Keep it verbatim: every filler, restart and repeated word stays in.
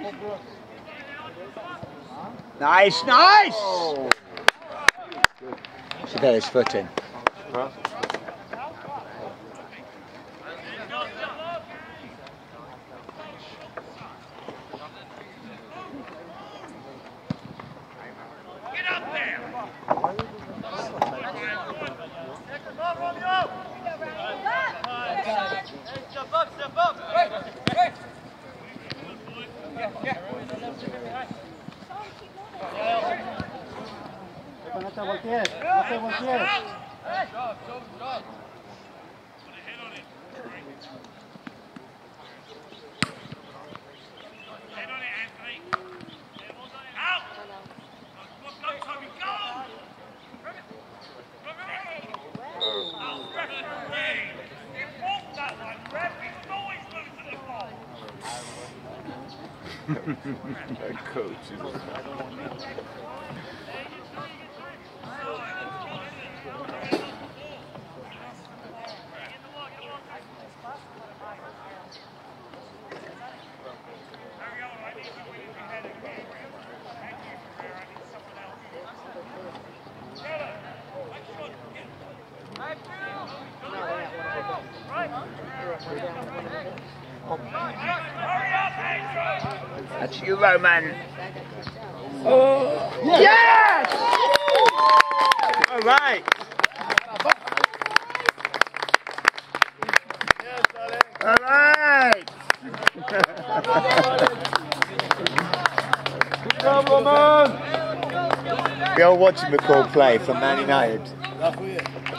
Nice, nice! Oh. Should get his foot in. Huh? Get up there! Step up, step up! Hey, hey! Yeah, yeah. No te voltees, no te voltees. Job, job, job. Put a head on it. Head on it, Anthony. Out! Go, go, Toby, go! Oh, referee! It walked that one, ref. He's always moved to the ball. That coach is... That's you, Roman. Oh. Yes! All right. All right. Good job, Roman. The old watching McCall play from Man United.